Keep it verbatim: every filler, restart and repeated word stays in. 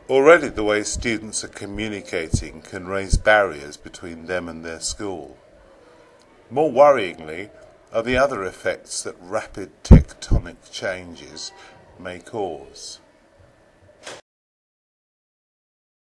Already the way students are communicating can raise barriers between them and their school. More worryingly are the other effects that rapid tectonic changes may cause.